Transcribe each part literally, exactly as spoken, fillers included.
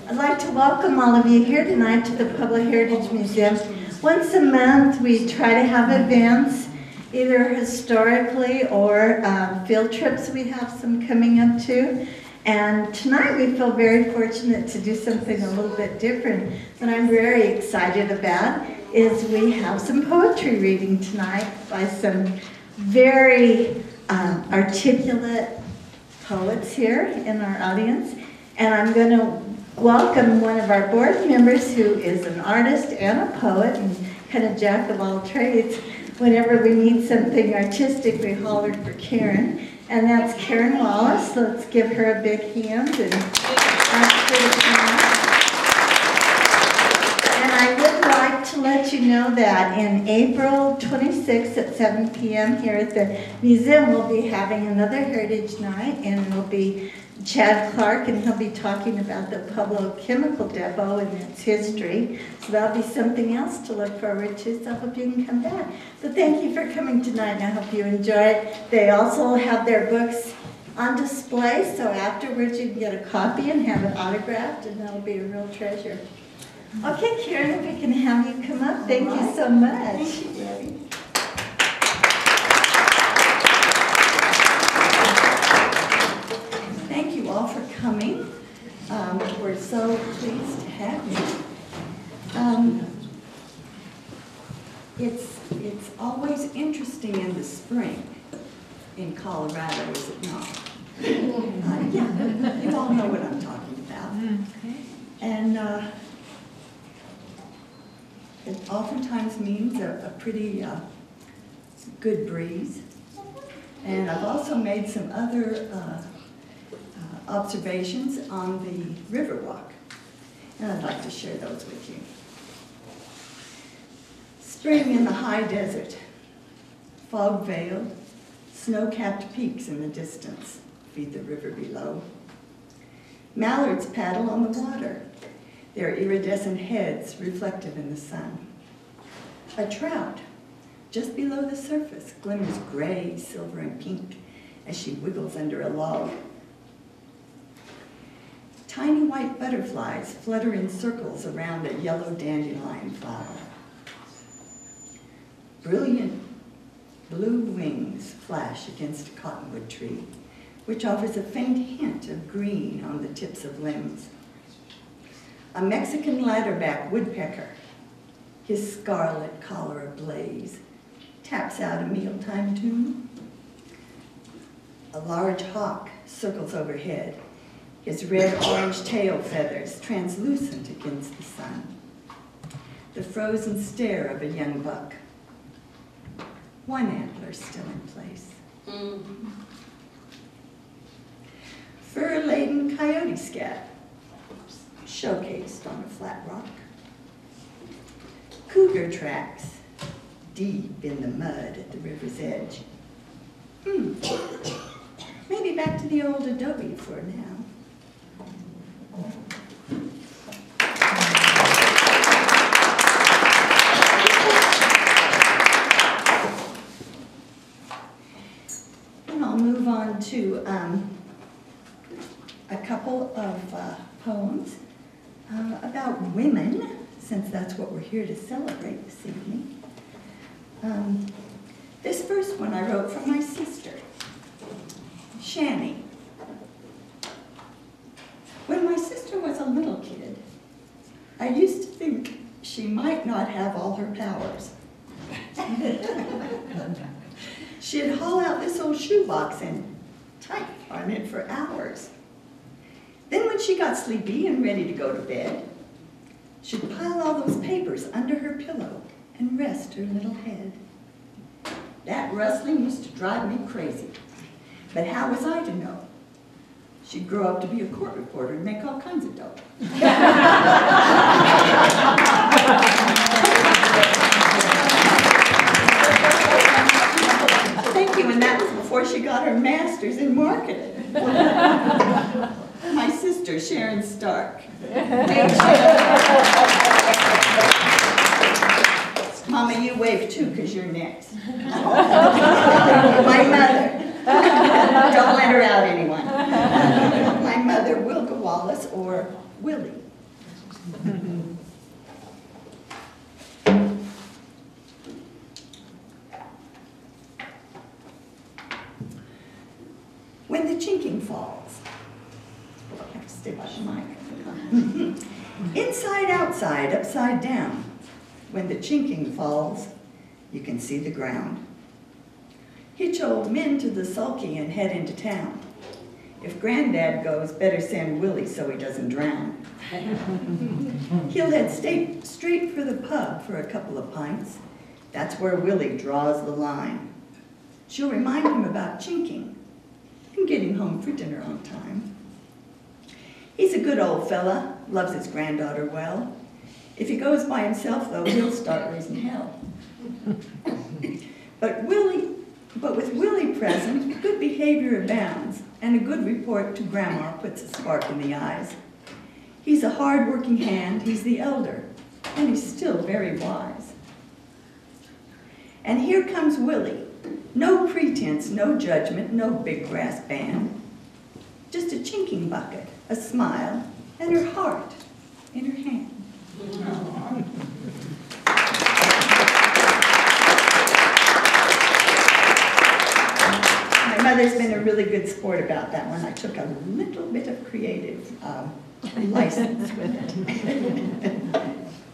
I'd like to welcome all of you here tonight to the Pueblo Heritage Museum. Once a month we try to have events, either historically or uh, field trips. We have some coming up too. And tonight we feel very fortunate to do something a little bit different that I'm very excited about, is we have some poetry reading tonight by some very um, articulate poets here in our audience. And I'm going to welcome one of our board members who is an artist and a poet and kind of jack of all trades. Whenever we need something artistic, we holler for Karen. And that's Karen Wallace. Let's give her a big hand and ask her to come up. And I would like to let you know that in April twenty-sixth at seven p m here at the museum, we'll be having another Heritage Night, and it'll be Chad Clark, and he'll be talking about the Pueblo Chemical Depot and its history. So that'll be something else to look forward to, so I hope you can come back. So thank you for coming tonight, and I hope you enjoy it. They also have their books on display, so afterwards you can get a copy and have it autographed, and that'll be a real treasure. Okay, Karen, if we can have you come up. Thank you so much. Thank you, Debbie. Thank you all for coming. Um, we're so pleased to have you. Um, it's, it's always interesting in the spring in Colorado, is it not? Uh, yeah, you all know what I'm talking about. And uh, it oftentimes means a, a pretty uh, good breeze. And I've also made some other uh, uh, observations on the Riverwalk, and I'd like to share those with you. Spring in the high desert, fog-veiled, snow-capped peaks in the distance feed the river below. Mallards paddle on the water, their iridescent heads reflective in the sun. A trout, just below the surface, glimmers gray, silver, and pink as she wiggles under a log. Tiny white butterflies flutter in circles around a yellow dandelion flower. Brilliant blue wings flash against a cottonwood tree, which offers a faint hint of green on the tips of limbs. A Mexican ladderback woodpecker, his scarlet collar ablaze, taps out a mealtime tune. A large hawk circles overhead, his red-orange tail feathers translucent against the sun. The frozen stare of a young buck. One antler still in place. Mm-hmm. Fur-laden coyote scat, showcased on a flat rock. Cougar tracks, deep in the mud at the river's edge. Hmm. Maybe back to the old adobe for now. And I'll move on to um, a couple of uh, poems uh, about women, since that's what we're here to celebrate this evening. Um, this first one I wrote for my sister, Shani. When my sister was a little kid, I used to think she might not have all her powers. She'd haul out this old shoebox and type on it for hours. Then when she got sleepy and ready to go to bed, she'd pile all those papers under her pillow and rest her little head. That rustling used to drive me crazy. But how was I to know? She'd grow up to be a court reporter and make all kinds of dough. Thank you, and that was before she got her master's in marketing. My sister, Sharon Stark. Hey, Mama, you wave too, because you're next. My mother. Don't let her out, anyone. My mother, Wilka Wallace, or Willie. When the chinking falls. I have to stay by the mic. Inside, outside, upside down. When the chinking falls, you can see the ground. Hitch old men to the sulky and head into town. If Granddad goes, better send Willie so he doesn't drown. He'll head straight, straight for the pub for a couple of pints. That's where Willie draws the line. She'll remind him about chinking and getting home for dinner on time. He's a good old fella, loves his granddaughter well. If he goes by himself, though, he'll start raising hell. But Willie, but with Willie present, good behavior abounds, and a good report to Grandma puts a spark in the eyes. He's a hard-working hand, he's the elder, and he's still very wise. And here comes Willie. No pretense, no judgment, no big brass band. Just a chinking bucket, a smile, and her heart in her hand. My mother's been a really good sport about that one. I took a little bit of creative um, license with it.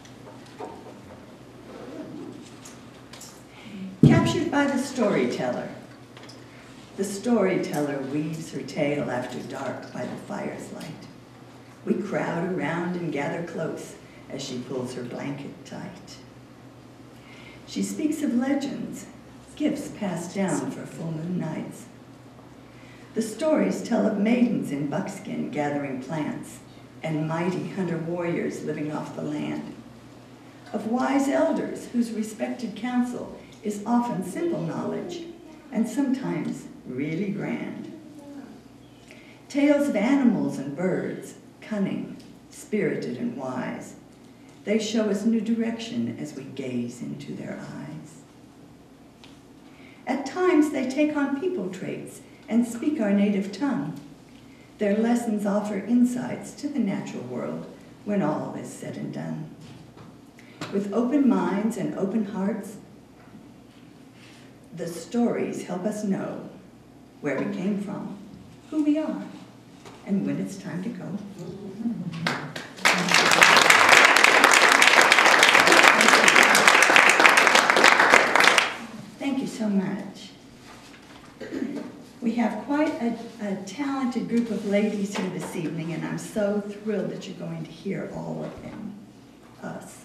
Captured by the storyteller. The storyteller weaves her tale after dark by the fire's light. We crowd around and gather close as she pulls her blanket tight. She speaks of legends, gifts passed down for full moon nights. The stories tell of maidens in buckskin gathering plants and mighty hunter warriors living off the land. Of wise elders whose respected counsel is often simple knowledge and sometimes really grand. Tales of animals and birds, cunning, spirited, and wise. They show us new direction as we gaze into their eyes. At times they take on people traits and speak our native tongue. Their lessons offer insights to the natural world when all is said and done. With open minds and open hearts, the stories help us know where we came from, who we are, and when it's time to go. Thank you so much. We have quite a, a talented group of ladies here this evening, and I'm so thrilled that you're going to hear all of them, us.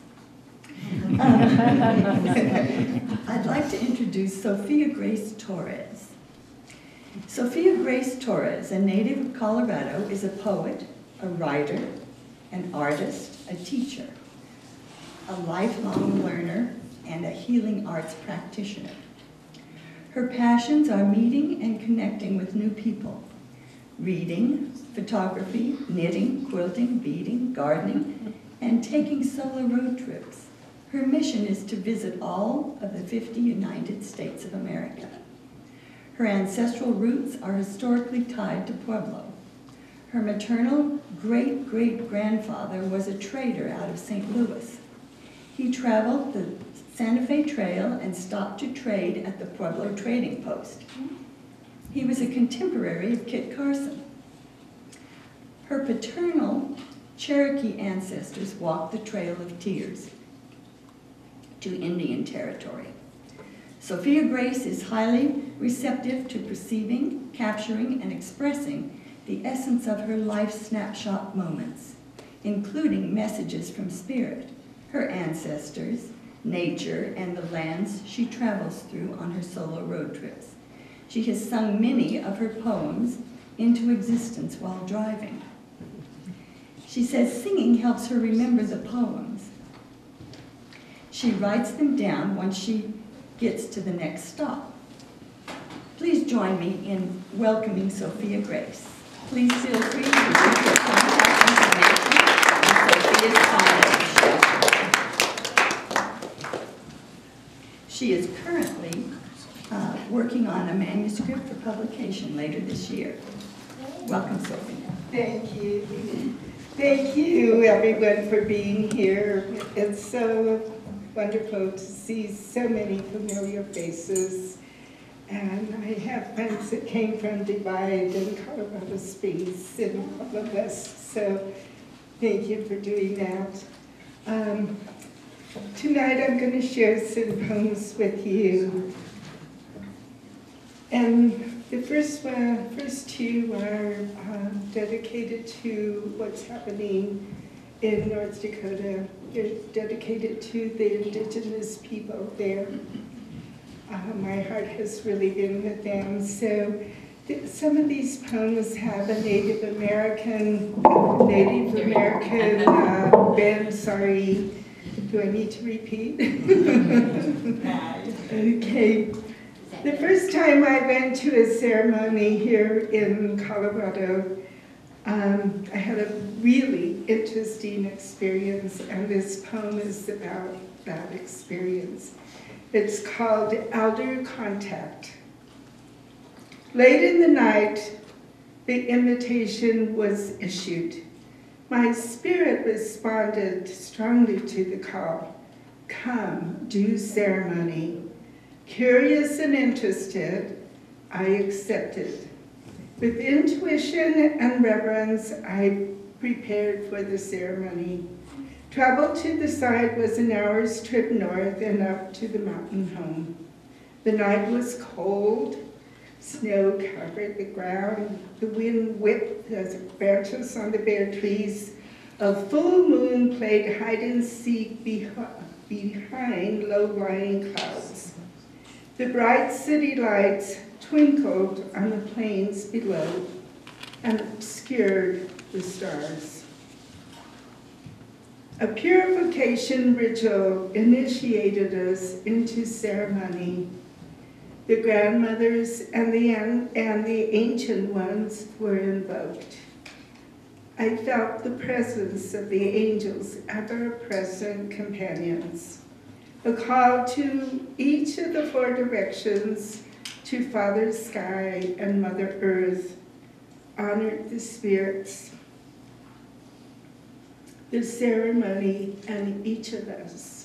I'd like to introduce Sophia Grace Torrez. Sophia Grace Torrez, a native of Colorado, is a poet, a writer, an artist, a teacher, a lifelong learner, and a healing arts practitioner. Her passions are meeting and connecting with new people, reading, photography, knitting, quilting, beading, gardening, and taking solo road trips. Her mission is to visit all of the fifty United States of America. Her ancestral roots are historically tied to Pueblo. Her maternal great-great-grandfather was a trader out of Saint Louis. He traveled the Santa Fe Trail and stopped to trade at the Pueblo Trading Post. He was a contemporary of Kit Carson. Her paternal Cherokee ancestors walked the Trail of Tears to Indian Territory. Sophia Grace is highly receptive to perceiving, capturing, and expressing the essence of her life snapshot moments, including messages from spirit, her ancestors, nature, and the lands she travels through on her solo road trips. She has sung many of her poems into existence while driving. She says singing helps her remember the poems. She writes them down once she gets to the next stop. Please join me in welcoming Sophia Grace. Please feel free to use your contact information on Sophia's contact sheet. She is currently uh, working on a manuscript for publication later this year. Welcome, Sophia. Thank you. Thank you, everyone, for being here. It's so wonderful to see so many familiar faces. And I have friends that came from Divide and Colorado Springs and all of us, so thank you for doing that. Um, tonight I'm going to share some poems with you. And the first one, first two are um, dedicated to what's happening in North Dakota. They're dedicated to the indigenous people there. Uh, my heart has really been with them. So th some of these poems have a Native American, Native American uh, bend. Sorry, do I need to repeat? Okay. The first time I went to a ceremony here in Colorado, um, I had a really interesting experience, and this poem is about that experience. It's called Elder Contact. Late in the night, the invitation was issued. My spirit responded strongly to the call. Come, do ceremony. Curious and interested, I accepted. With intuition and reverence, I prepared for the ceremony. Travel to the site was an hour's trip north and up to the mountain home. The night was cold, snow covered the ground, the wind whipped the branches on the bare trees. A full moon played hide and seek behind low-lying clouds. The bright city lights twinkled on the plains below and obscured the stars. A purification ritual initiated us into ceremony. The grandmothers and the, and the ancient ones were invoked. I felt the presence of the angels, ever-present companions. A call to each of the four directions, to Father Sky and Mother Earth, honored the spirits, the ceremony, and each of us.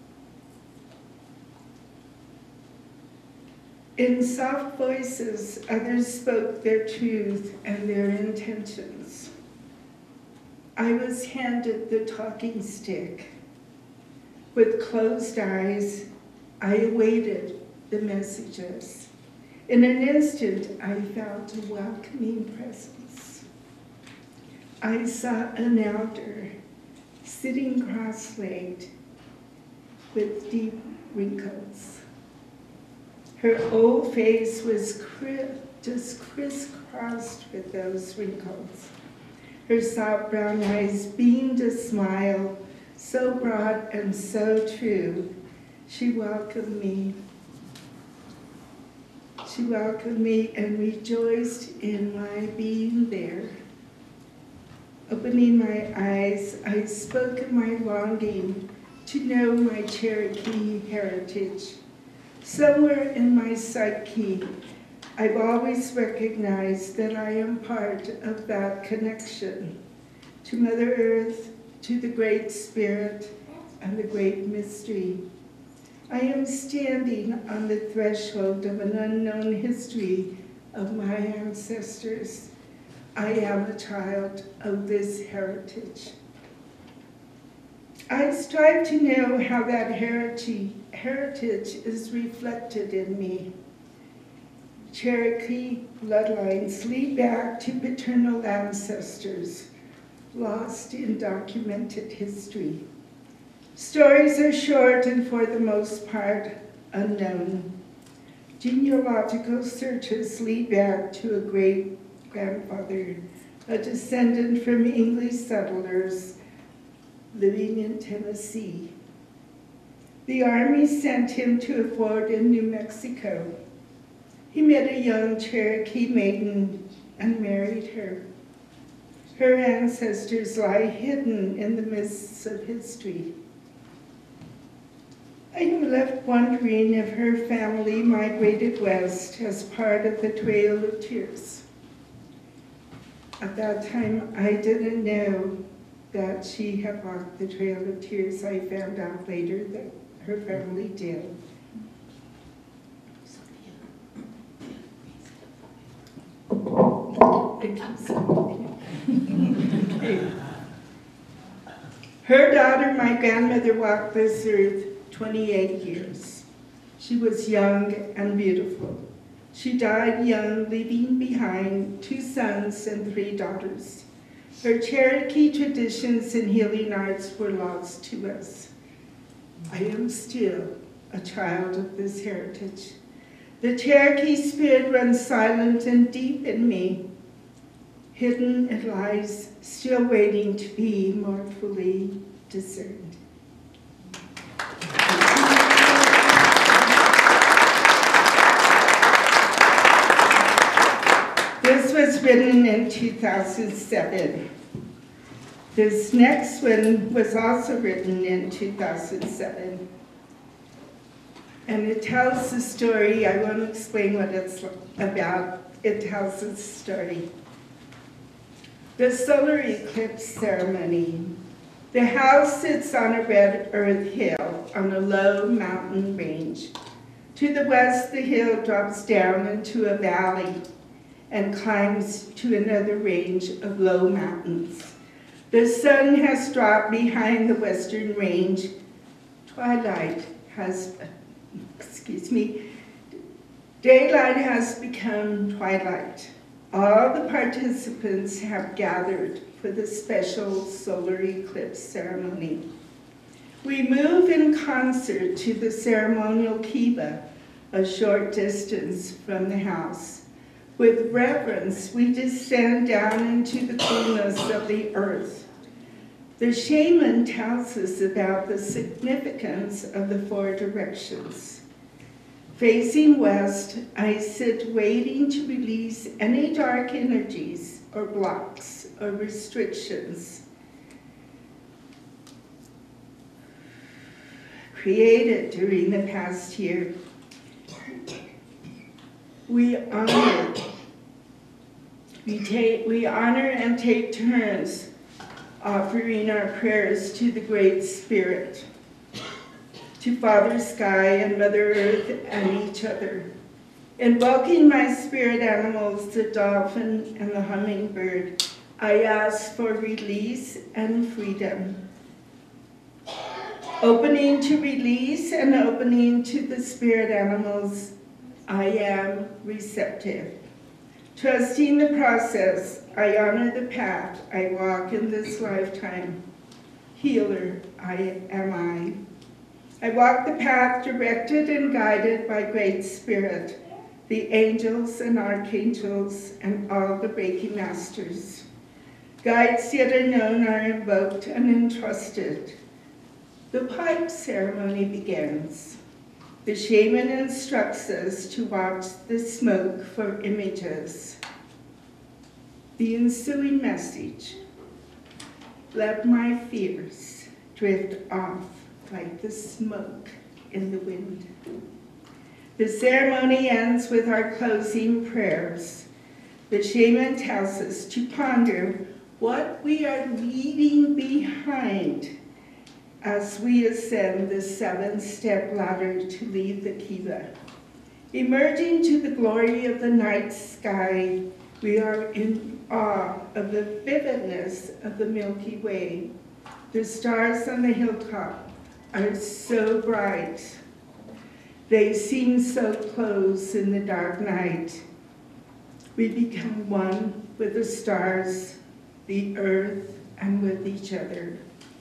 In soft voices, others spoke their truth and their intentions. I was handed the talking stick. With closed eyes, I awaited the messages. In an instant, I felt a welcoming presence. I saw an elder sitting cross-legged with deep wrinkles. Her old face was cri just crisscrossed with those wrinkles. Her soft brown eyes beamed a smile so broad and so true. She welcomed me. She welcomed me and rejoiced in my being there. Opening my eyes, I spoke of my longing to know my Cherokee heritage. Somewhere in my psyche, I've always recognized that I am part of that connection to Mother Earth, to the Great Spirit, and the Great Mystery. I am standing on the threshold of an unknown history of my ancestors. I am a child of this heritage. I strive to know how that heritage, heritage is reflected in me. Cherokee bloodlines lead back to paternal ancestors, lost in documented history. Stories are short and for the most part unknown. Genealogical searches lead back to a great-grandfather, a descendant from English settlers living in Tennessee. The Army sent him to a fort in New Mexico. He met a young Cherokee maiden and married her. Her ancestors lie hidden in the mists of history. I am left wondering if her family migrated west as part of the Trail of Tears. At that time, I didn't know that she had walked the Trail of Tears. I found out later that her family did. Okay. Her daughter, my grandmother, walked this earth twenty-eight years. She was young and beautiful. She died young, leaving behind two sons and three daughters. Her Cherokee traditions and healing arts were lost to us. I am still a child of this heritage. The Cherokee spirit runs silent and deep in me. Hidden it lies, still waiting to be more fully discerned. This was written in two thousand seven. This next one was also written in two thousand seven. And it tells the story. I won't explain what it's about. It tells the story. The solar eclipse ceremony. The house sits on a red earth hill on a low mountain range. To the west, the hill drops down into a valley and climbs to another range of low mountains. The sun has dropped behind the western range. Twilight has, excuse me, daylight has become twilight. All the participants have gathered for the special solar eclipse ceremony. We move in concert to the ceremonial kiva, a short distance from the house. With reverence, we descend down into the coolness of the earth. The shaman tells us about the significance of the four directions. Facing west, I sit waiting to release any dark energies or blocks or restrictions created during the past year. We honor, we take, we honor and take turns offering our prayers to the Great Spirit, to Father Sky and Mother Earth and each other, invoking my spirit animals, the dolphin and the hummingbird. I ask for release and freedom. Opening to release and opening to the spirit animals, I am receptive. Trusting the process, I honor the path I walk in this lifetime. Healer, I am I. I walk the path directed and guided by Great Spirit, the angels and archangels, and all the Reiki masters. Guides yet unknown are invoked and entrusted. The pipe ceremony begins. The shaman instructs us to watch the smoke for images. The ensuing message: let my fears drift off like the smoke in the wind. The ceremony ends with our closing prayers. The shaman tells us to ponder what we are leaving behind as we ascend the seven-step ladder to leave the kiva. Emerging to the glory of the night sky, we are in awe of the vividness of the Milky Way. The stars on the hilltop are so bright. They seem so close in the dark night. We become one with the stars, the earth, and with each other.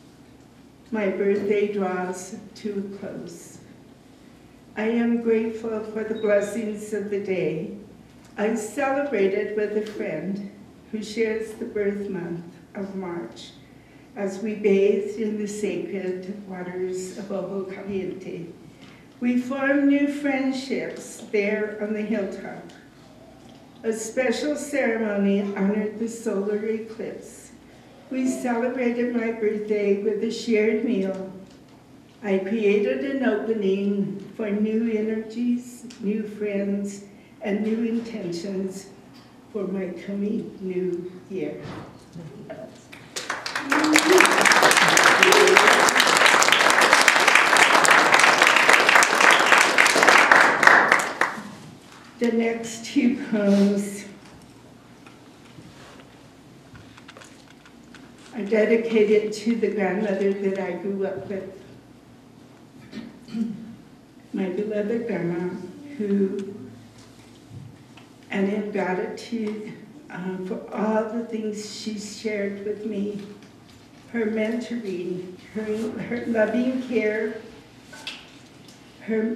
My birthday draws to a close. I am grateful for the blessings of the day. I celebrated with a friend who shares the birth month of March as we bathed in the sacred waters of Agua Caliente. We formed new friendships there on the hilltop. A special ceremony honored the solar eclipse. We celebrated my birthday with a shared meal. I created an opening for new energies, new friends, and new intentions for my coming new year. the next two poems are dedicated to the grandmother that I grew up with, my beloved grandma, who, and in gratitude uh, for all the things she shared with me, her mentoring, her, her loving care, her,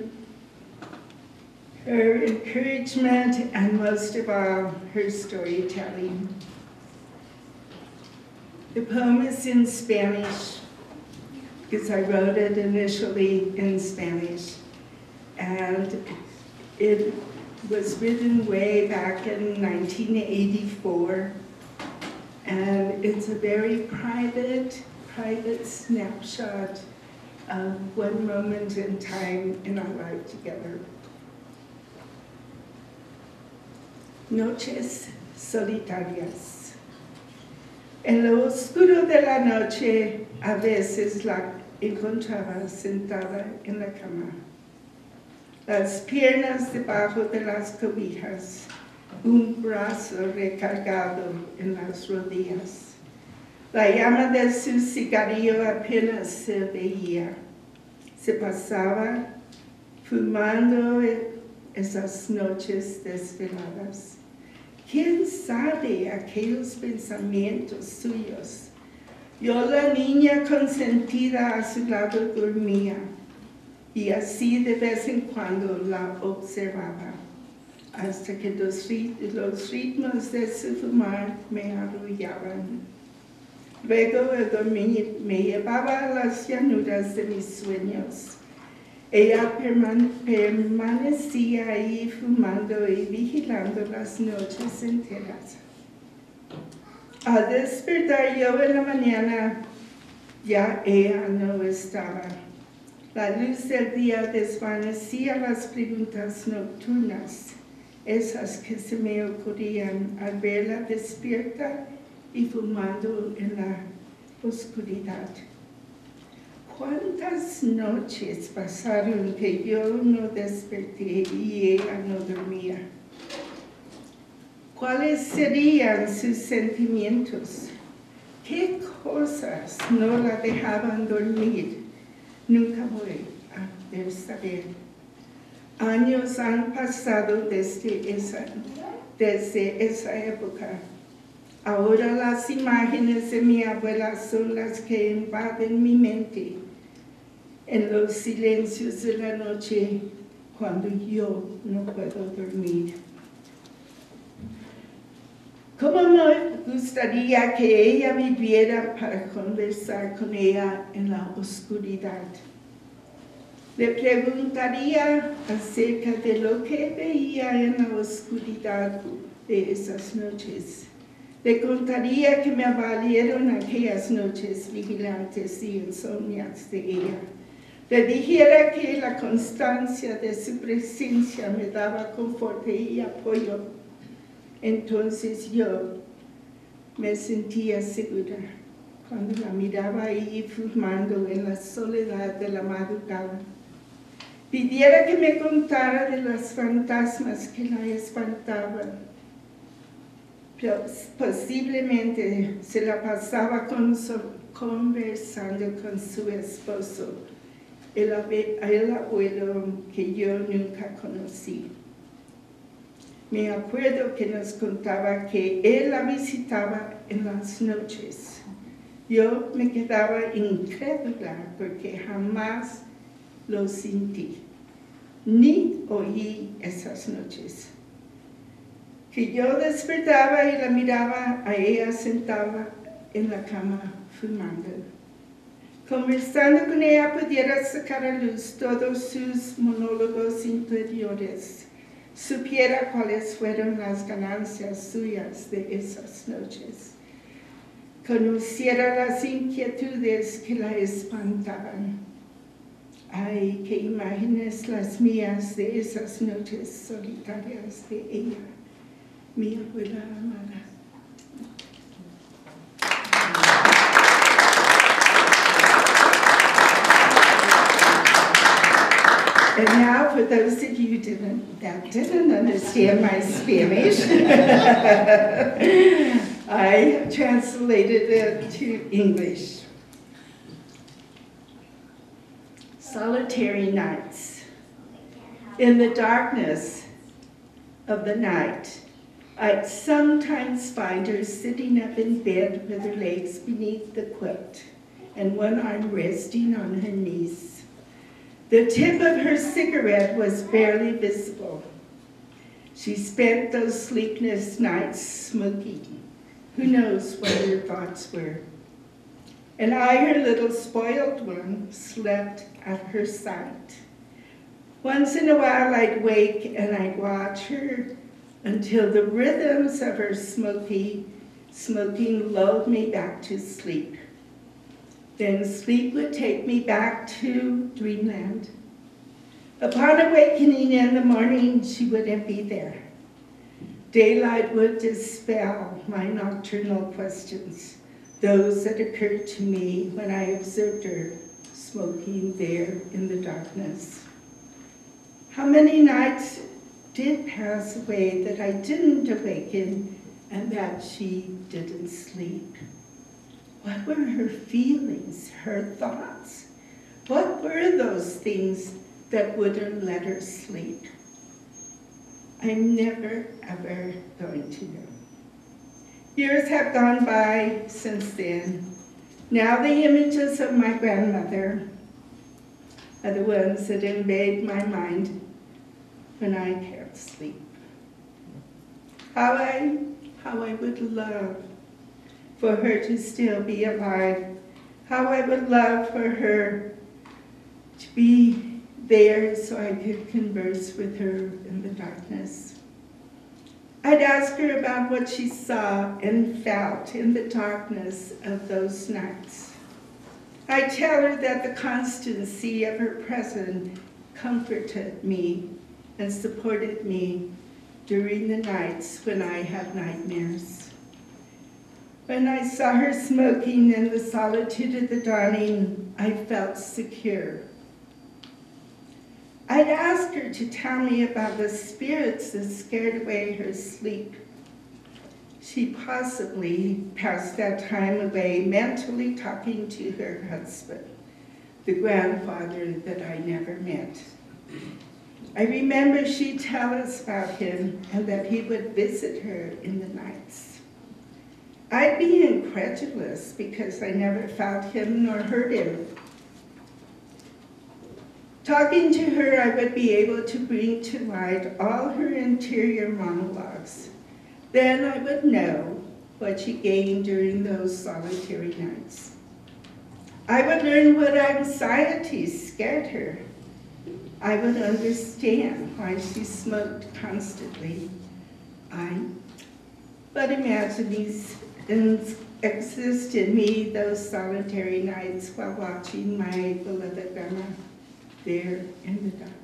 her encouragement, and most of all, her storytelling. The poem is in Spanish, because I wrote it initially in Spanish, and it was written way back in nineteen eighty-four, and it's a very private, private snapshot of one moment in time in our life together. Noches solitarias. En lo oscuro de la noche, a veces la encontraba sentada en la cama, las piernas debajo de las cobijas, un brazo recargado en las rodillas. La llama de su cigarrillo apenas se veía. Se pasaba fumando esas noches desveladas. ¿Quién sabe aquellos pensamientos suyos? Yo, la niña consentida, a su lado dormía, y así de vez en cuando la observaba, hasta que los, rit los ritmos de su fumar me arrullaban. Luego el dormir me llevaba a las llanuras de mis sueños. Ella permane permanecía ahí fumando y vigilando las noches enteras. Al despertar yo en la mañana, ya ella no estaba. La luz del día desvanecía las preguntas nocturnas, esas que se me ocurrían al verla despierta y fumando en la oscuridad. ¿Cuántas noches pasaron que yo no desperté y ella no dormía? ¿Cuáles serían sus sentimientos? ¿Qué cosas no la dejaban dormir? Nunca voy a poder saber. Años han pasado desde esa, desde esa época. Ahora las imágenes de mi abuela son las que invaden mi mente en los silencios de la noche cuando yo no puedo dormir. ¿Cómo me gustaría que ella viviera para conversar con ella en la oscuridad? Le preguntaría acerca de lo que veía en la oscuridad de esas noches. Le contaría que me valieron aquellas noches vigilantes y insomnias de ella. Le dijera que la constancia de su presencia me daba confort y apoyo. Entonces yo me sentía segura cuando la miraba ahí fumando en la soledad de la madrugada. Pidiera que me contara de los fantasmas que la espantaban. Posiblemente se la pasaba con su, conversando con su esposo, el, el abuelo que yo nunca conocí. Me acuerdo que nos contaba que él la visitaba en las noches. Yo me quedaba incrédula porque jamás lo sentí, ni oí esas noches. Que yo despertaba y la miraba a ella sentada en la cama fumando. Conversando con ella pudiera sacar a luz todos sus monólogos interiores. Supiera cuáles fueron las ganancias suyas de esas noches. Conociera las inquietudes que la espantaban. Ay, qué imágenes las mías de esas noches solitarias de ella, mi abuela amada. And now, for those of you didn't, that didn't understand my Spanish, I translated it to English. Solitary nights. In the darkness of the night, I'd sometimes find her sitting up in bed with her legs beneath the quilt and one arm resting on her knees. The tip of her cigarette was barely visible. She spent those sleepless nights smoking. Who knows what her thoughts were? And I, her little spoiled one, slept at her side. Once in a while I'd wake and I'd watch her until the rhythms of her smoky, smoking lulled me back to sleep. Then sleep would take me back to dreamland. Upon awakening in the morning, she wouldn't be there. Daylight would dispel my nocturnal questions, those that occurred to me when I observed her smoking there in the darkness. How many nights did pass away that I didn't awaken and that she didn't sleep? What were her feelings, her thoughts? What were those things that wouldn't let her sleep? I'm never, ever going to know. Years have gone by since then. Now the images of my grandmother are the ones that invade my mind when I can't sleep. How I, how I would love for her to still be alive. How I would love for her to be there so I could converse with her in the darkness. I'd ask her about what she saw and felt in the darkness of those nights. I'd tell her that the constancy of her presence comforted me and supported me during the nights when I had nightmares. When I saw her smoking in the solitude of the dawning, I felt secure. I'd ask her to tell me about the spirits that scared away her sleep. She possibly passed that time away mentally talking to her husband, the grandfather that I never met. I remember she'd tell us about him and that he would visit her in the nights. I'd be incredulous because I never felt him nor heard him. Talking to her, I would be able to bring to light all her interior monologues. Then I would know what she gained during those solitary nights. I would learn what anxiety scared her. I would understand why she smoked constantly. I but imagine these exist in me those solitary nights while watching my beloved grandma there in the dark.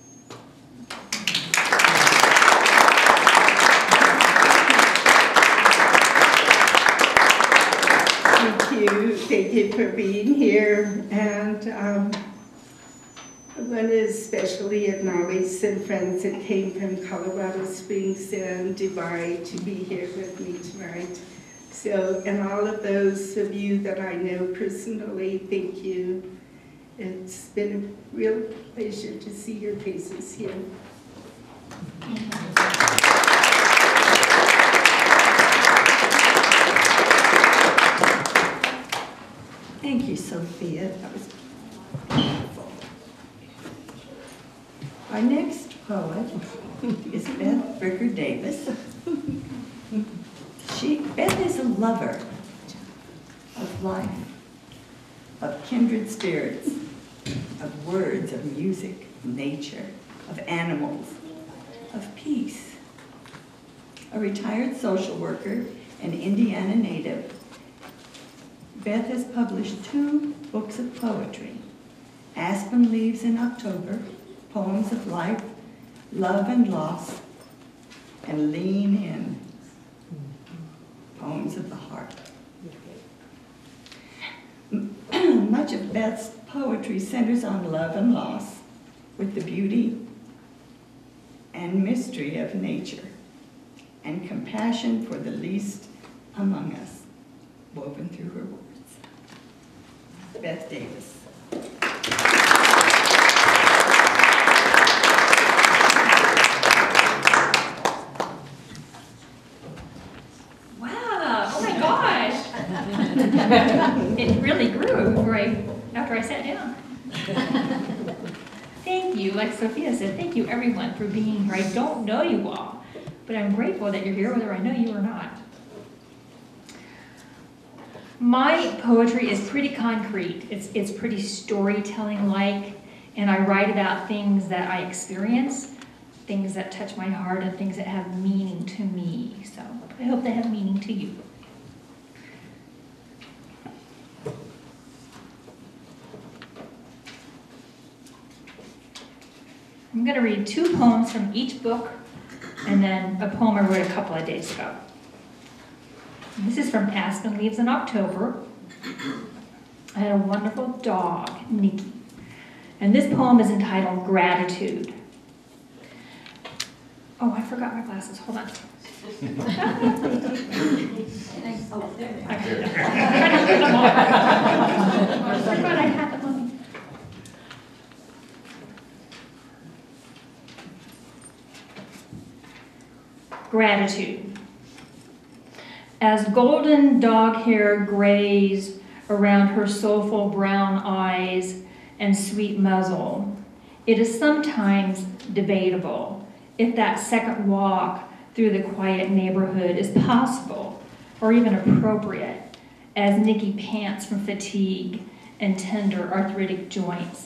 Thank you, thank you for being here, and um, I want to especially acknowledge some friends that came from Colorado Springs and Dubai to be here with me tonight. So, and all of those of you that I know personally, thank you. It's been a real pleasure to see your faces here. Thank you, Sophia. That was beautiful. Our next poet is Beth Bricker Davis. She, Beth is a lover of life, of kindred spirits, of words, of music, nature, of animals, of peace. A retired social worker, an Indiana native, Beth has published two books of poetry, Aspen Leaves in October, Poems of Life, Love and Loss, and Lean In, Poems of the Heart. Much of Beth's poetry centers on love and loss, with the beauty and mystery of nature and compassion for the least among us, woven through her words. Beth Davis. Wow, oh my gosh. It really grew before I, after I sat down. Thank you, like Sophia said, thank you everyone for being here. I don't know you all, but I'm grateful that you're here whether I know you or not. My poetry is pretty concrete. It's, it's pretty storytelling-like, and I write about things that I experience, things that touch my heart, and things that have meaning to me. So I hope they have meaning to you. I'm going to read two poems from each book, and then a poem I wrote a couple of days ago. This is from Aspen Leaves in October. I had a wonderful dog, Nikki. And this poem is entitled Gratitude. Oh, I forgot my glasses. Hold on. Oh, there they are. I forgot I had them on me. Gratitude. As golden dog hair grays around her soulful brown eyes and sweet muzzle, it is sometimes debatable if that second walk through the quiet neighborhood is possible or even appropriate as Nikki pants from fatigue and tender arthritic joints.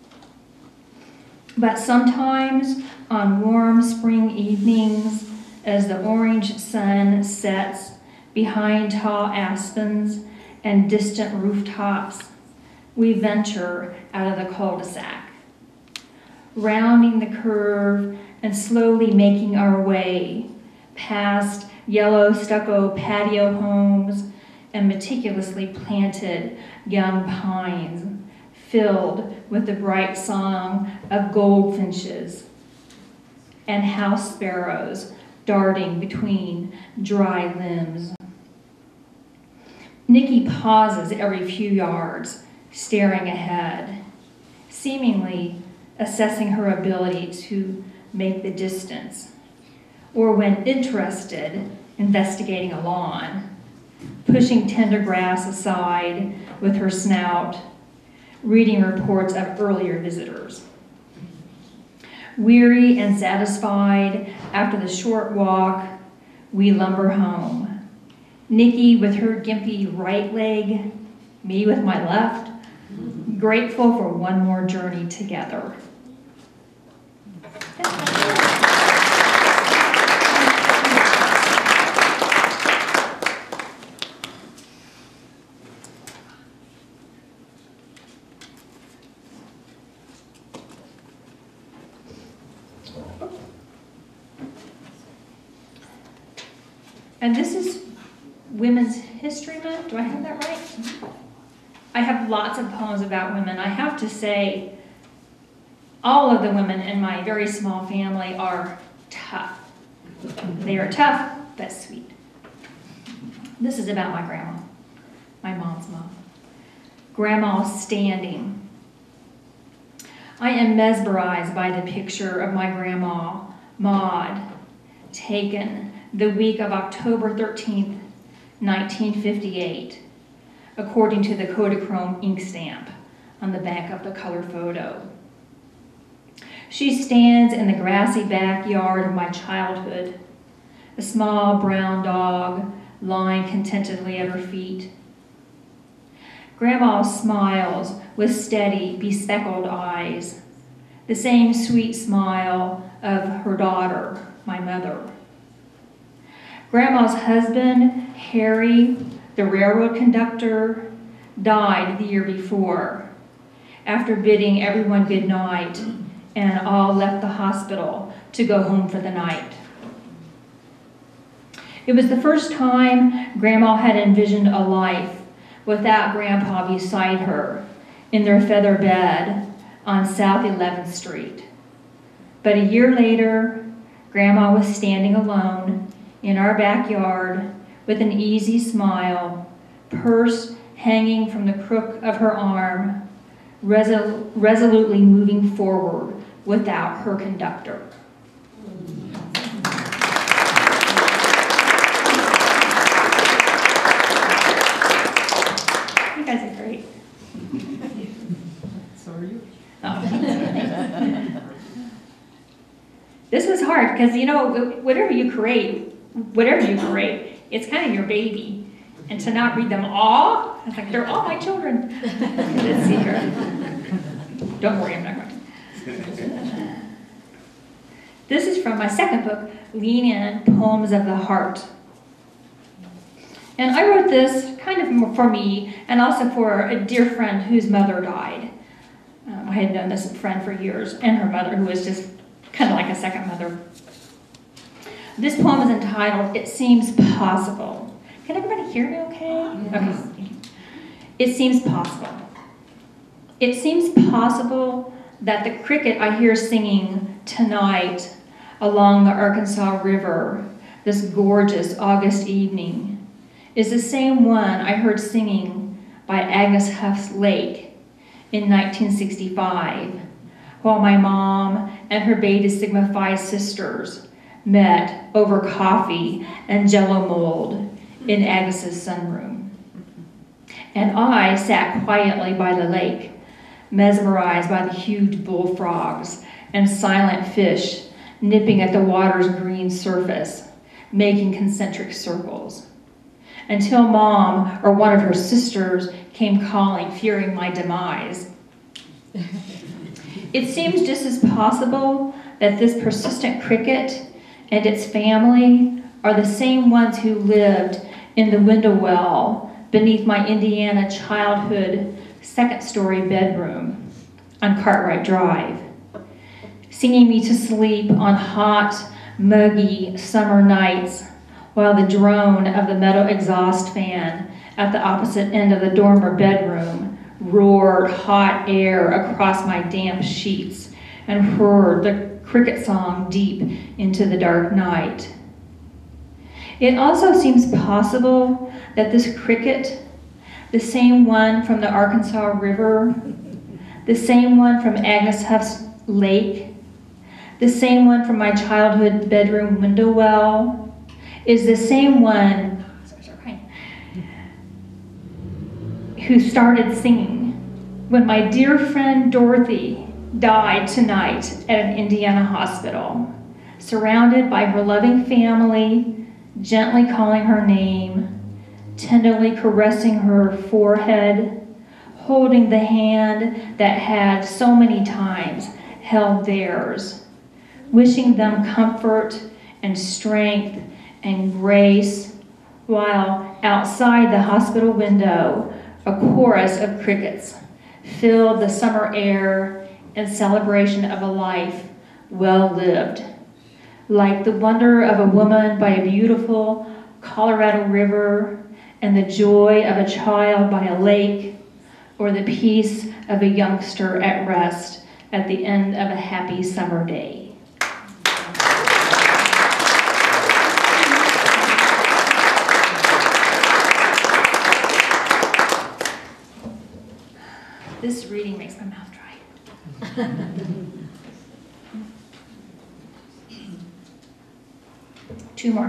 But sometimes on warm spring evenings, as the orange sun sets behind tall aspens and distant rooftops, we venture out of the cul-de-sac, rounding the curve and slowly making our way past yellow stucco patio homes and meticulously planted young pines filled with the bright song of goldfinches and house sparrows darting between dry limbs. Nikki pauses every few yards, staring ahead, seemingly assessing her ability to make the distance, or when interested, investigating a lawn, pushing tender grass aside with her snout, reading reports of earlier visitors. Weary and satisfied after the short walk, we lumber home. Nikki with her gimpy right leg, me with my left, grateful for one more journey together. And this is Women's History Month. Do I have that right? I have lots of poems about women. I have to say, all of the women in my very small family are tough. They are tough, but sweet. This is about my grandma, my mom's mom. Grandma standing. I am mesmerized by the picture of my grandma, Maud, taken the week of October thirteenth, nineteen fifty-eight, according to the Kodachrome ink stamp on the back of the color photo. She stands in the grassy backyard of my childhood, a small brown dog lying contentedly at her feet. Grandma smiles with steady, bespectacled eyes, the same sweet smile of her daughter, my mother. Grandma's husband, Harry, the railroad conductor, died the year before, after bidding everyone good night, and all left the hospital to go home for the night. It was the first time Grandma had envisioned a life without Grandpa beside her in their feather bed on South eleventh Street. But a year later, Grandma was standing alone in our backyard with an easy smile, purse hanging from the crook of her arm, resol- resolutely moving forward without her conductor. You guys are great. So are you. Oh. This was hard because, you know, whatever you create, whatever you create, it's kind of your baby. And to not read them all, I was like, they're all my children. Let's see here. Don't worry, I'm not going to. This is from my second book, Lean In, Poems of the Heart. And I wrote this kind of for me and also for a dear friend whose mother died. Um, I had known this friend for years, and her mother, who was just kind of like a second mother. This poem is entitled, It Seems Possible. Can everybody hear me okay? Okay. It seems possible. It seems possible that the cricket I hear singing tonight along the Arkansas River, this gorgeous August evening, is the same one I heard singing by Agnes Huff's Lake in nineteen sixty-five, while my mom and her Beta Sigma Phi sisters met over coffee and Jell-O mold in Agnes's sunroom. And I sat quietly by the lake, mesmerized by the huge bullfrogs and silent fish nipping at the water's green surface, making concentric circles, until Mom or one of her sisters came calling, fearing my demise. It seems just as possible that this persistent cricket and its family are the same ones who lived in the window well beneath my Indiana childhood second-story bedroom on Cartwright Drive, singing me to sleep on hot, muggy summer nights while the drone of the metal exhaust fan at the opposite end of the dormer bedroom roared hot air across my damp sheets and heard the cricket song deep into the dark night. It also seems possible that this cricket, the same one from the Arkansas River, the same one from Agnes Huff's Lake, the same one from my childhood bedroom window well, is the same one sorry, sorry, who started singing when my dear friend Dorothy died tonight at an Indiana hospital, surrounded by her loving family, gently calling her name, tenderly caressing her forehead, holding the hand that had so many times held theirs, wishing them comfort and strength and grace, while outside the hospital window, a chorus of crickets filled the summer air in celebration of a life well lived, like the wonder of a woman by a beautiful Colorado River and the joy of a child by a lake, or the peace of a youngster at rest at the end of a happy summer day. This reading makes my mouth dry. Two more.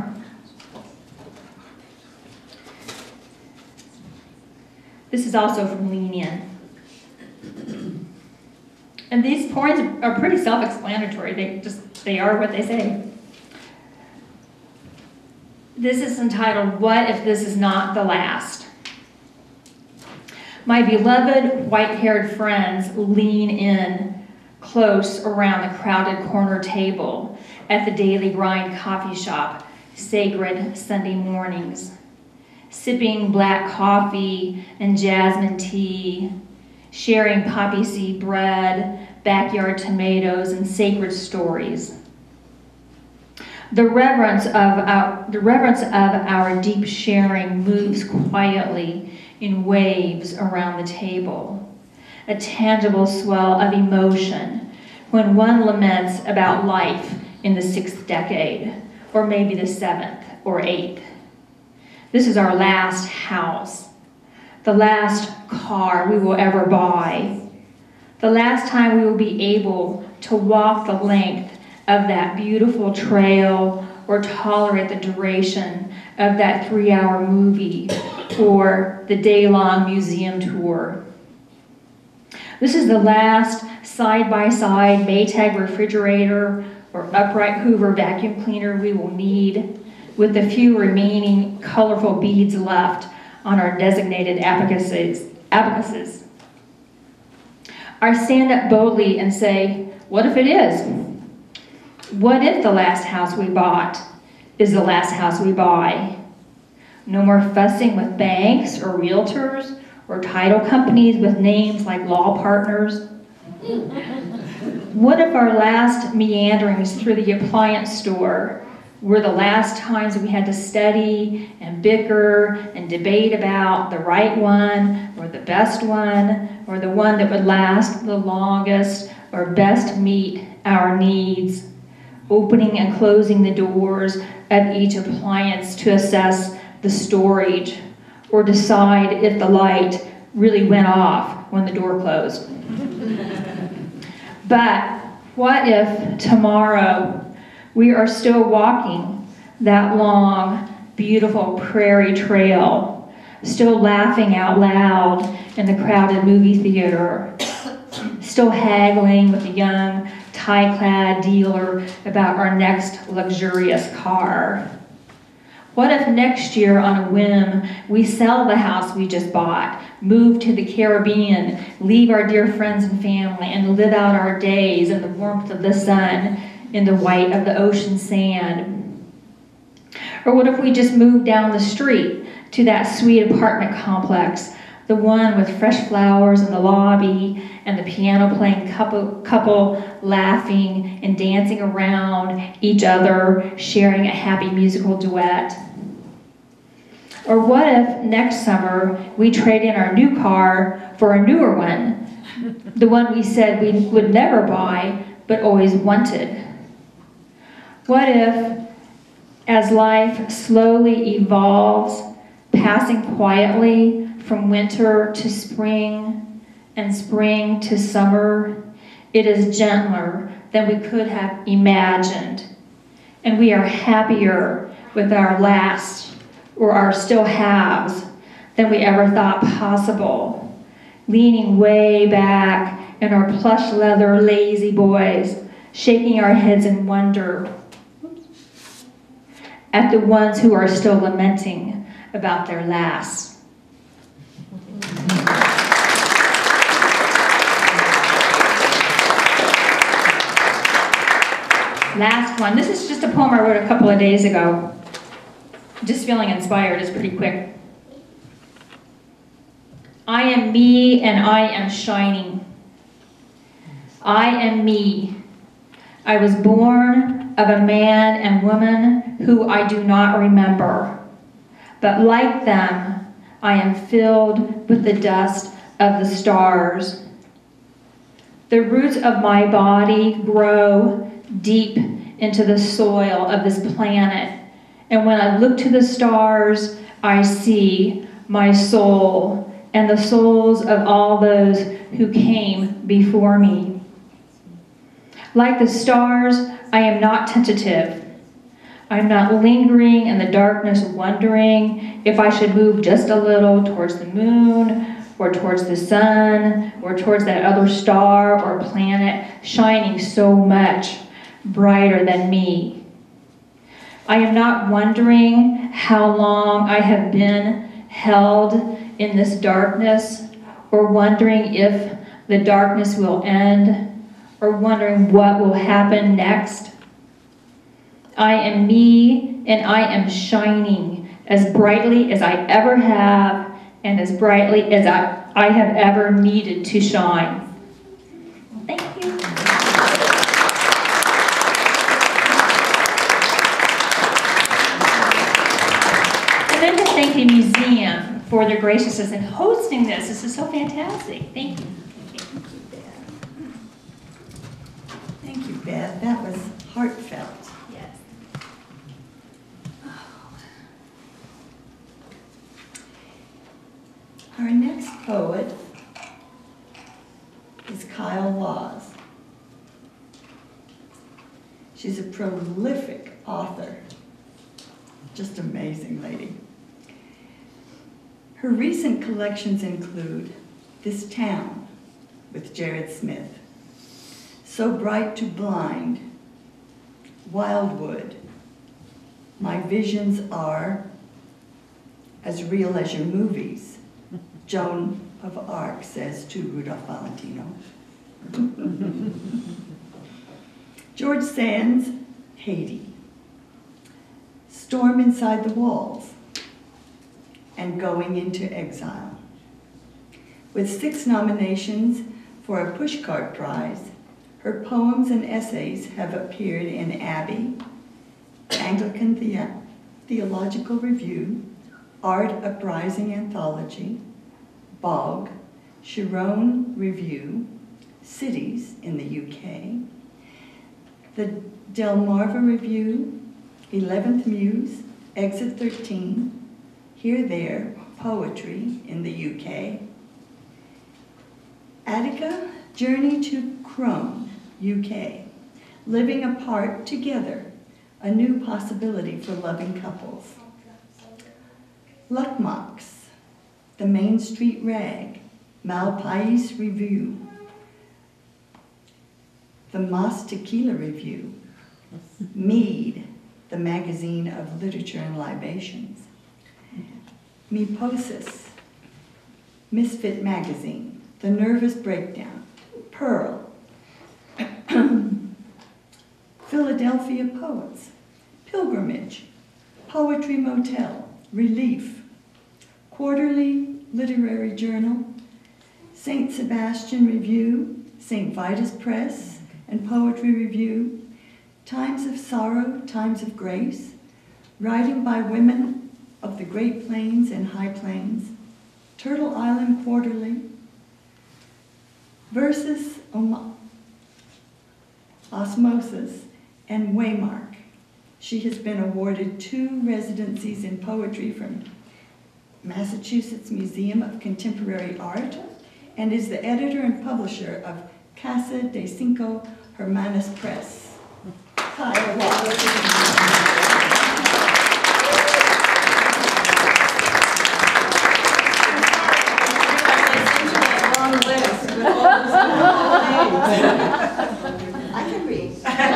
This is also from Lean In. And these poems are pretty self-explanatory. They just, they are what they say. This is entitled, What If This Is Not the Last? My beloved white-haired friends lean in close around the crowded corner table at the Daily Grind coffee shop, sacred Sunday mornings, sipping black coffee and jasmine tea, sharing poppy seed bread, backyard tomatoes, and sacred stories. The reverence of our, the reverence of our deep sharing moves quietly in waves around the table, a tangible swell of emotion when one laments about life in the sixth decade, or maybe the seventh or eighth. This is our last house, the last car we will ever buy, the last time we will be able to walk the length of that beautiful trail or tolerate the duration of that three-hour movie or the day-long museum tour. This is the last side-by-side Maytag refrigerator or upright Hoover vacuum cleaner we will need, with the few remaining colorful beads left on our designated abacuses. abacuses. I stand up boldly and say, what if it is? What if the last house we bought is the last house we buy? No more fussing with banks or realtors or title companies with names like law partners. What if our last meanderings through the appliance store were the last times we had to study and bicker and debate about the right one or the best one or the one that would last the longest or best meet our needs, opening and closing the doors of each appliance to assess the storage or decide if the light really went off when the door closed. But what if tomorrow we are still walking that long, beautiful prairie trail, still laughing out loud in the crowded movie theater, still haggling with the young, tie-clad dealer about our next luxurious car? What if next year, on a whim, we sell the house we just bought, move to the Caribbean, leave our dear friends and family, and live out our days in the warmth of the sun, in the white of the ocean sand? Or what if we just moved down the street to that sweet apartment complex, the one with fresh flowers in the lobby and the piano-playing couple, couple laughing and dancing around each other, sharing a happy musical duet? Or what if next summer we trade in our new car for a newer one, the one we said we would never buy but always wanted? What if, as life slowly evolves, passing quietly from winter to spring and spring to summer, it is gentler than we could have imagined, and we are happier with our last or our still haves than we ever thought possible, leaning way back in our plush leather lazy boys, shaking our heads in wonder at the ones who are still lamenting about their last. Last one. This is just a poem I wrote a couple of days ago. Just feeling inspired. It's pretty quick. I am me and I am shining. I am me. I was born of a man and woman who I do not remember. But like them, I am filled with the dust of the stars. The roots of my body grow deep into the soil of this planet. And when I look to the stars, I see my soul and the souls of all those who came before me. Like the stars, I am not tentative. I'm not lingering in the darkness wondering if I should move just a little towards the moon or towards the sun or towards that other star or planet shining so much brighter than me. I am not wondering how long I have been held in this darkness, or wondering if the darkness will end, or wondering what will happen next. I am me, and I am shining as brightly as I ever have, and as brightly as I, I have ever needed to shine. Thank you. And then to thank the museum for their graciousness in hosting this. This is so fantastic. Thank you. Beth. That was heartfelt. Yes. Our next poet is Kyle Laws. She's a prolific author, just amazing lady. Her recent collections include This Town with Jared Smith, So Bright to Blind, Wildwood, My Visions Are As Real as Your Movies, Joan of Arc says to Rudolph Valentino. George Sand's Haiti, Storm Inside the Walls, and Going into Exile. With six nominations for a Pushcart Prize, her poems and essays have appeared in Abbey, Anglican The- Theological Review, Art Uprising Anthology, Bog, Sharon Review, Cities in the U K, the Delmarva Review, eleventh Muse, Exit thirteen, Here There, Poetry in the U K, Attica, Journey to Crone, U K, Living Apart Together, a New Possibility for Loving Couples, Luckmox, The Main Street Rag, Malpais Review, the Mas Tequila Review, Mead, the Magazine of Literature and Libations, Meposis, Misfit Magazine, The Nervous Breakdown, Pearl, Philadelphia Poets, Pilgrimage, Poetry Motel, Relief, Quarterly Literary Journal, Saint Sebastian Review, Saint Vitus Press, and Poetry Review, Times of Sorrow, Times of Grace, Writing by Women of the Great Plains and High Plains, Turtle Island Quarterly, Versus Om- Osmosis, and Waymark. She has been awarded two residencies in poetry from Massachusetts Museum of Contemporary Art and is the editor and publisher of Casa de Cinco Hermanas Press. Kyle Wallace. Long list with all those names. I can read.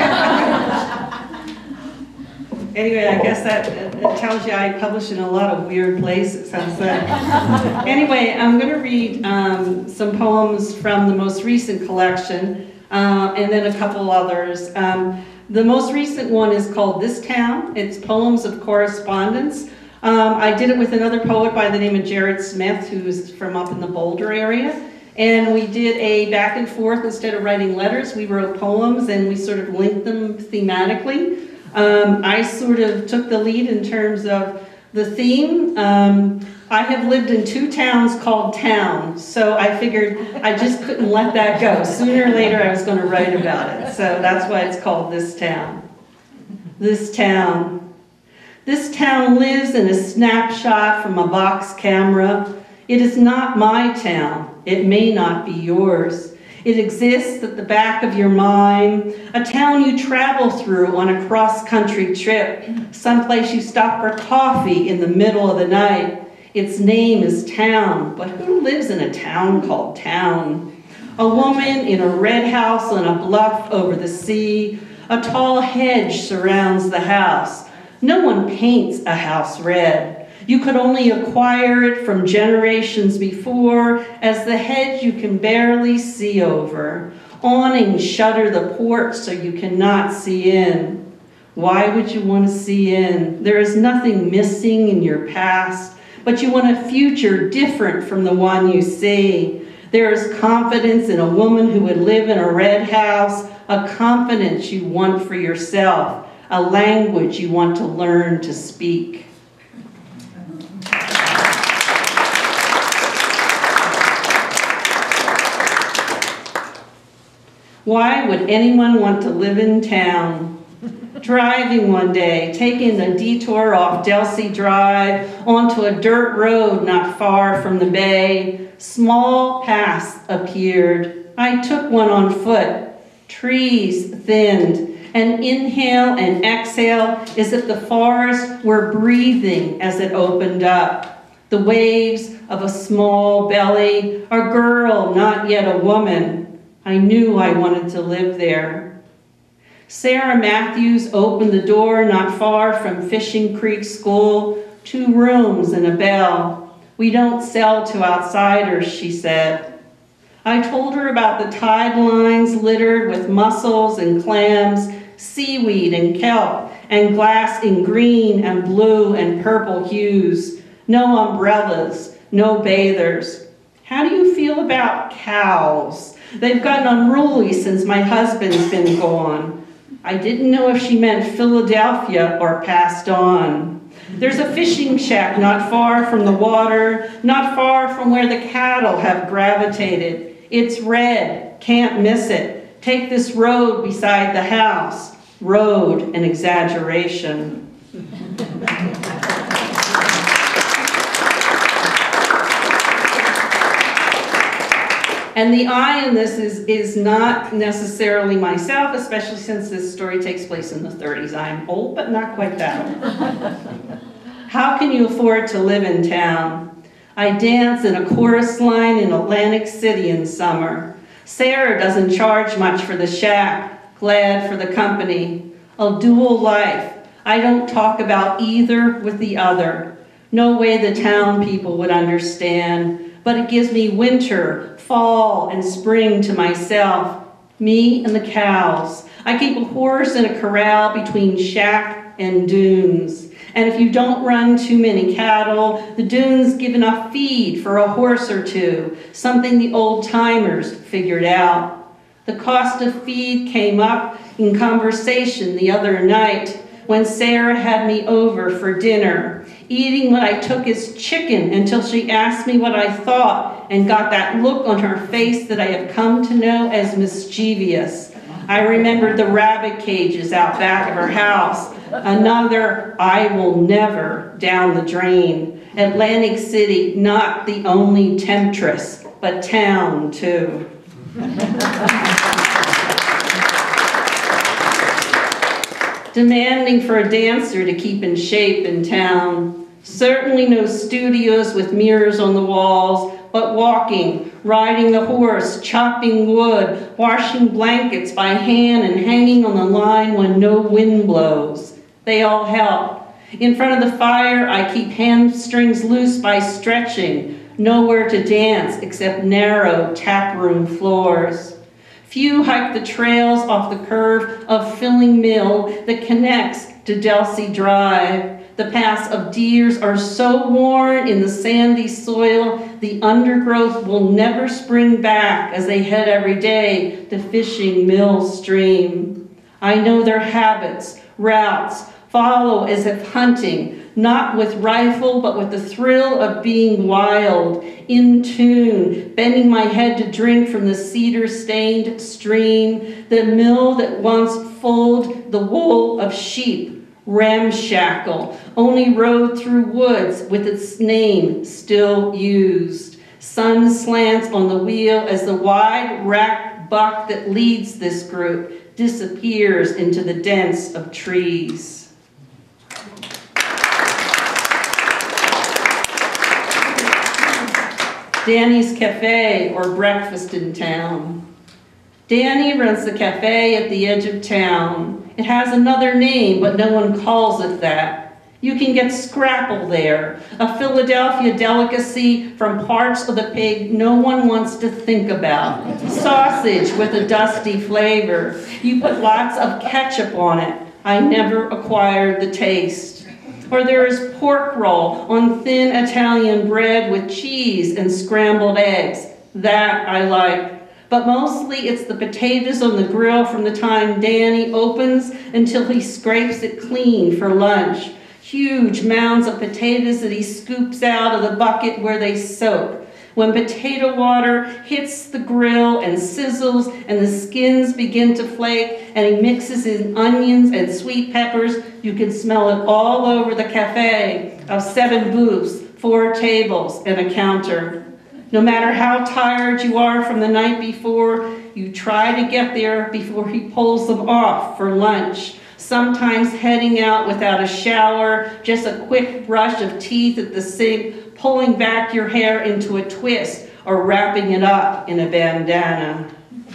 Anyway, I guess that uh, tells you I publish in a lot of weird places. How's that? Anyway, I'm going to read um, some poems from the most recent collection, uh, and then a couple others. Um, the most recent one is called This Town. It's Poems of Correspondence. Um, I did it with another poet by the name of Jared Smith, who's from up in the Boulder area. And we did a back and forth. Instead of writing letters, we wrote poems, and we sort of linked them thematically. Um, I sort of took the lead in terms of the theme. Um, I have lived in two towns called Town, so I figured I just couldn't let that go. Sooner or later I was going to write about it, so that's why it's called This Town. This town. This town lives in a snapshot from a box camera. It is not my town. It may not be yours. It exists at the back of your mind, a town you travel through on a cross-country trip, someplace you stop for coffee in the middle of the night. Its name is Town, but who lives in a town called Town? A woman in a red house on a bluff over the sea. A tall hedge surrounds the house. No one paints a house red. You could only acquire it from generations before, as the hedge you can barely see over. Awnings shutter the porch so you cannot see in. Why would you want to see in? There is nothing missing in your past, but you want a future different from the one you see. There is confidence in a woman who would live in a red house, a confidence you want for yourself, a language you want to learn to speak. Why would anyone want to live in town? Driving one day, taking a detour off Delsea Drive onto a dirt road not far from the bay, small paths appeared. I took one on foot. Trees thinned, and inhale and exhale as if the forest were breathing as it opened up. The waves of a small belly, a girl, not yet a woman. I knew I wanted to live there. Sarah Matthews opened the door not far from Fishing Creek School, two rooms and a bell. We don't sell to outsiders, she said. I told her about the tide lines littered with mussels and clams, seaweed and kelp, and glass in green and blue and purple hues. No umbrellas, no bathers. How do you feel about cows? They've gotten unruly since my husband's been gone. I didn't know if she meant Philadelphia or passed on. There's a fishing shack not far from the water, not far from where the cattle have gravitated. It's red, can't miss it. Take this road beside the house. Road, an exaggeration. And the I in this is, is not necessarily myself, especially since this story takes place in the thirties. I'm old, but not quite that old. How can you afford to live in town? I dance in a chorus line in Atlantic City in summer. Sarah doesn't charge much for the shack, glad for the company. A dual life. I don't talk about either with the other. No way the town people would understand, but it gives me winter, fall, and spring to myself. Me and the cows. I keep a horse in a corral between shack and dunes. And if you don't run too many cattle, the dunes give enough feed for a horse or two, something the old-timers figured out. The cost of feed came up in conversation the other night when Sarah had me over for dinner, eating what I took as chicken until she asked me what I thought and got that look on her face that I have come to know as mischievous. I remembered the rabbit cages out back of her house. Another I will never down the drain. Atlantic City, not the only temptress, but town too. Demanding for a dancer to keep in shape in town. Certainly no studios with mirrors on the walls, but walking, riding the horse, chopping wood, washing blankets by hand and hanging on the line when no wind blows. They all help. In front of the fire, I keep hamstrings loose by stretching, nowhere to dance except narrow taproom floors. Few hike the trails off the curve of Filling Mill that connects to Delsea Drive. The paths of deers are so worn in the sandy soil, the undergrowth will never spring back as they head every day to Fishing Mill Stream. I know their habits, routes, follow as if hunting, not with rifle, but with the thrill of being wild, in tune, bending my head to drink from the cedar-stained stream, the mill that once fulled the wool of sheep, ramshackle, only rode through woods with its name still used. Sun slants on the wheel as the wide-racked buck that leads this group disappears into the dents of trees. Danny's Cafe, or breakfast in town. Danny runs the cafe at the edge of town. It has another name, but no one calls it that. You can get scrapple there, a Philadelphia delicacy from parts of the pig no one wants to think about. Sausage with a dusty flavor. You put lots of ketchup on it. I never acquired the taste. Or there is pork roll on thin Italian bread with cheese and scrambled eggs. That I like. But mostly it's the potatoes on the grill from the time Danny opens until he scrapes it clean for lunch. Huge mounds of potatoes that he scoops out of the bucket where they soak. When potato water hits the grill and sizzles and the skins begin to flake and he mixes in onions and sweet peppers, you can smell it all over the cafe of seven booths, four tables, and a counter. No matter how tired you are from the night before, you try to get there before he pulls them off for lunch, sometimes heading out without a shower, just a quick brush of teeth at the sink, pulling back your hair into a twist, or wrapping it up in a bandana.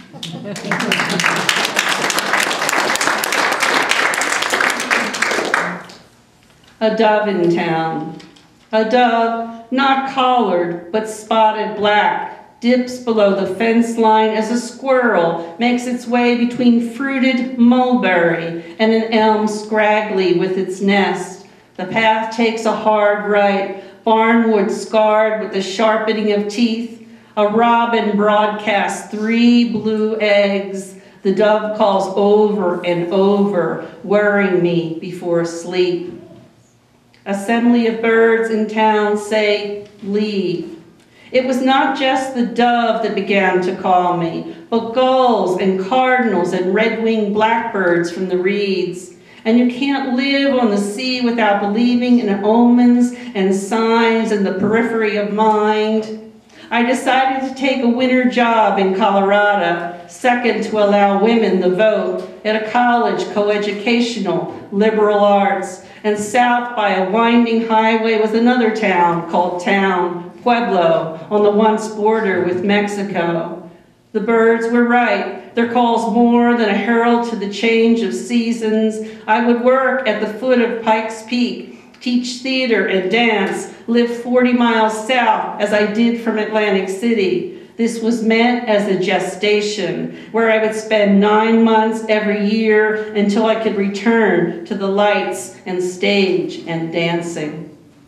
A dove in town. A dove, not collared, but spotted black, dips below the fence line as a squirrel makes its way between fruited mulberry and an elm scraggly with its nest. The path takes a hard right, barnwood scarred with the sharpening of teeth. A robin broadcasts three blue eggs. The dove calls over and over, worrying me before sleep. Assembly of birds in town say, leave. It was not just the dove that began to call me, but gulls and cardinals and red-winged blackbirds from the reeds. And you can't live on the sea without believing in omens and signs in the periphery of mind. I decided to take a winter job in Colorado, second to allow women the vote, at a college coeducational, liberal arts, and south by a winding highway with another town called Town, Pueblo, on the once border with Mexico. The birds were right. Their call's more than a herald to the change of seasons. I would work at the foot of Pikes Peak, teach theater and dance, live forty miles south as I did from Atlantic City. This was meant as a gestation, where I would spend nine months every year until I could return to the lights and stage and dancing.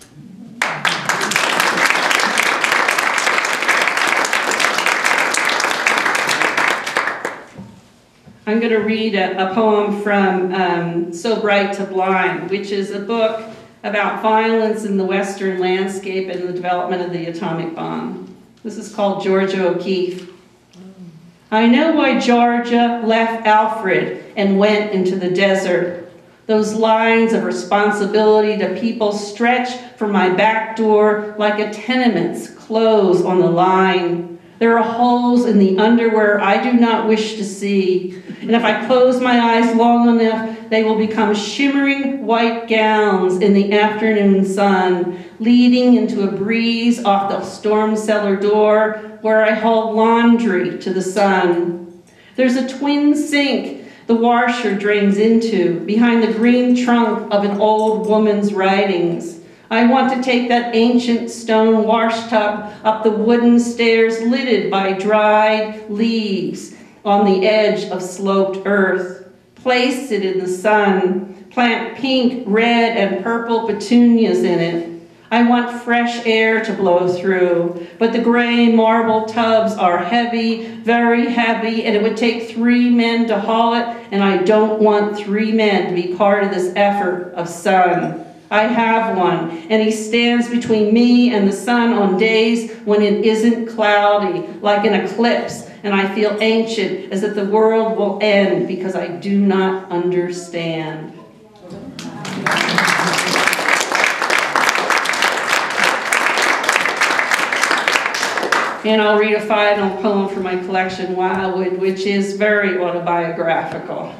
I'm going to read a, a poem from um, So Bright to Blind, which is a book about violence in the Western landscape and the development of the atomic bomb. This is called Georgia O'Keeffe. I know why Georgia left Alfred and went into the desert. Those lines of responsibility to people stretch from my back door like a tenement's clothes on the line. There are holes in the underwear I do not wish to see. And if I close my eyes long enough, they will become shimmering white gowns in the afternoon sun, leading into a breeze off the storm cellar door where I haul laundry to the sun. There's a twin sink the washer drains into behind the green trunk of an old woman's writings. I want to take that ancient stone wash tub up the wooden stairs lidded by dried leaves on the edge of sloped earth. Place it in the sun. Plant pink, red, and purple petunias in it. I want fresh air to blow through, but the gray marble tubs are heavy, very heavy, and it would take three men to haul it, and I don't want three men to be part of this effort of sun. I have one, and he stands between me and the sun on days when it isn't cloudy, like an eclipse, and I feel ancient, as if the world will end because I do not understand. And I'll read a final poem from my collection, Wildwood, which is very autobiographical.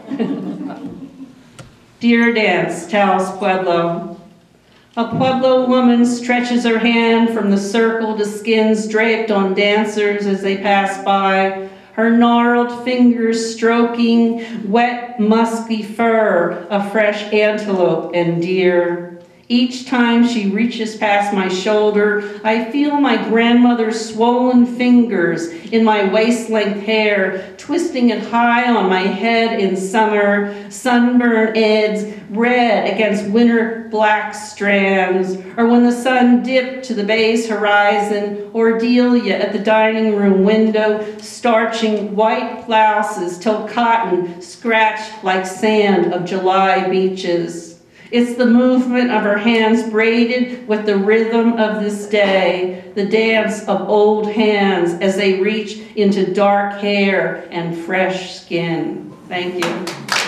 Dear Dance, tells Pueblo. A Pueblo woman stretches her hand from the circle to skins draped on dancers as they pass by, her gnarled fingers stroking wet, musky fur of fresh antelope and deer. Each time she reaches past my shoulder, I feel my grandmother's swollen fingers in my waist-length hair, twisting it high on my head in summer, sunburn ends red against winter black strands, or when the sun dipped to the bay's horizon, or Delia at the dining room window, starching white blouses till cotton scratched like sand of July beaches. It's the movement of her hands braided with the rhythm of this day, the dance of old hands as they reach into dark hair and fresh skin. Thank you.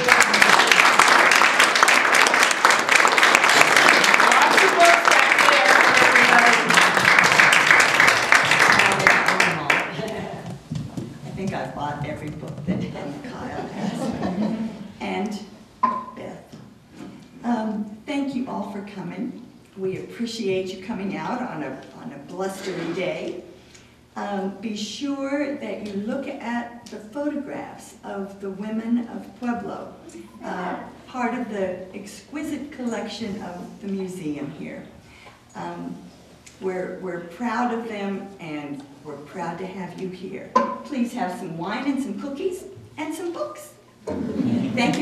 I think I bought every book that Kyle has. And Beth. Um, thank you all for coming. We appreciate you coming out on a, on a blustery day. Um, be sure that you look at the photographs of the women of Pueblo, uh, part of the exquisite collection of the museum here. Um, we're, we're proud of them, and we're proud to have you here. Please have some wine and some cookies and some books. Thank you.